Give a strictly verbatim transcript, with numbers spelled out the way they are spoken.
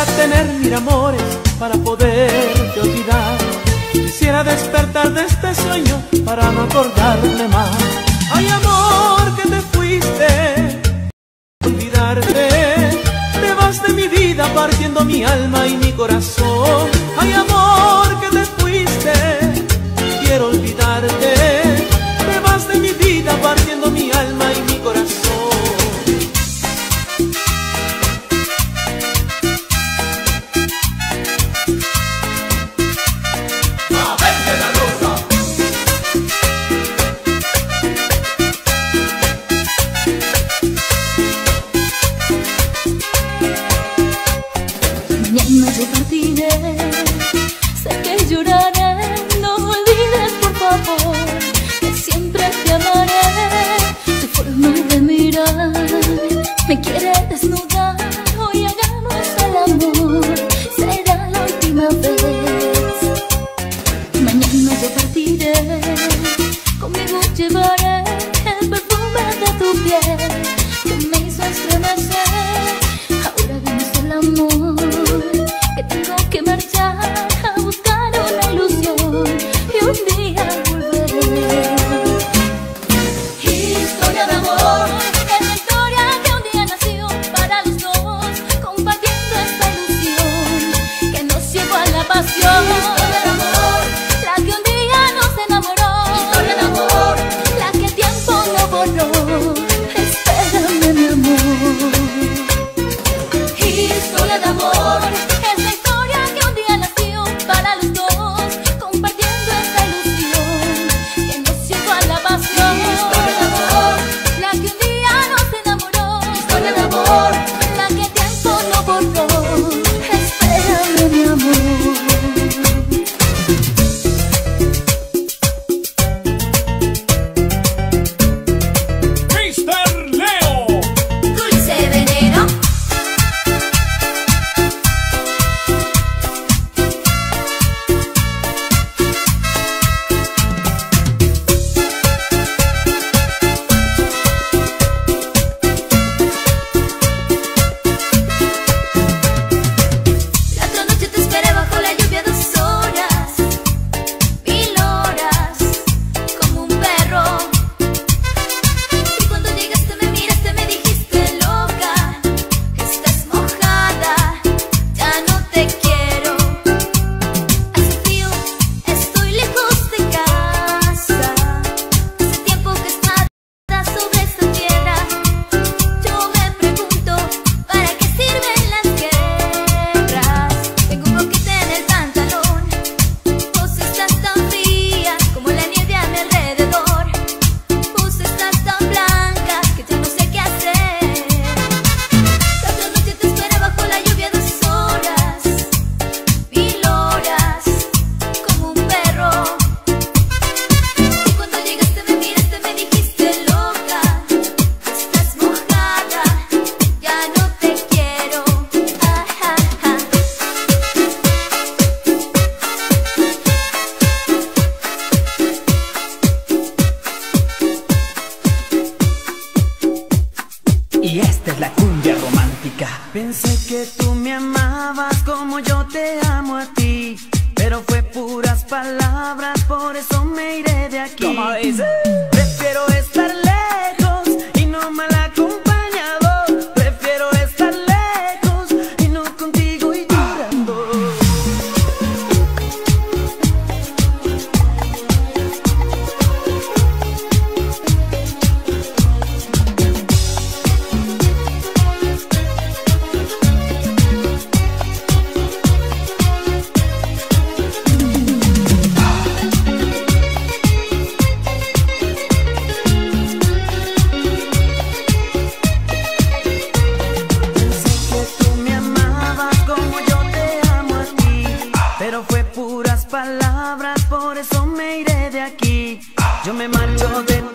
Quisiera tener mil amores para poderte olvidar. Quisiera despertar de este sueño para no acordarme más. Ay, amor, que te fuiste, olvidarte. Te vas de mi vida partiendo mi alma y mi corazón. Ay, amor, que te fuiste, quiero olvidarte. Te vas de mi vida partiendo mi alma y mi corazón. Mañana yo partiré, sé que lloraré, no me olvides por favor, que siempre te amaré. Tu forma de mirar me quiere desnudar, hoy hagamos el amor, será la última vez. Mañana yo partiré, conmigo llevaré el perfume de tu piel que me hizo estremecer. Ahora hagamos el amor, que tengo que marchar a buscar una ilusión y un día volveré. Historia de amor, es la historia que un día nació para los dos, compartiendo esta ilusión que nos llevó a la pasión. Historia de amor, la que un día nos enamoró. Historia de amor, la que el tiempo no borró. Espérame, mi amor. Historia de amor, es la historia que un día nació para los dos, compartiendo esta ilusión que nos llevó a la pasión. Historia de amor, la que un día nos enamoró. Historia de amor, la que el tiempo no borró. Espérame, mi amor. mister Leo. Dulce veneno. La otra noche te esperé bajo la lluvia dos horas, mil horas, como un perro. Y cuando llegaste me miraste, me dijiste loca, estás mojada, ya no te quiero. Hace frío, estoy lejos de casa, hace tiempo que estás sobre esta tierra. Yo me pregunto, ¿para qué sirven las guerras? Tengo un boquete en el pantalón, vos estás tan fría como la nieve a mi alrededor. Vos estás tan blanca que ya no sé qué hacer. La otra noche te esperé bajo la lluvia dos horas, mil horas, como un perro. Y cuando llegaste me miraste, me dijiste loca, estás mojada, ya no te quiero. Ah, ah, ah. Y esta es la cumbia romántica. Pensé que tú me amabas como yo te amo a ti, pero fue puras palabras, por eso me iré de aquí. ¿Cómo dice? Prefiero estar lejos y no mal acompañado. Prefiero estar lejos y no contigo y llorando. Pero fue puras palabras, por eso me iré de aquí. Yo me marcho de